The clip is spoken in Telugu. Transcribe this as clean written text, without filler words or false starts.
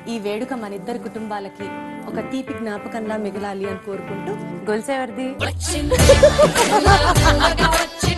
ఈ వేడుక మన ఇద్దరు కుటుంబాలకి ఒక తీపి జ్ఞాపకంలా మిగలాలి అని కోరుకుంటూ గొలుసు ఎవరిది?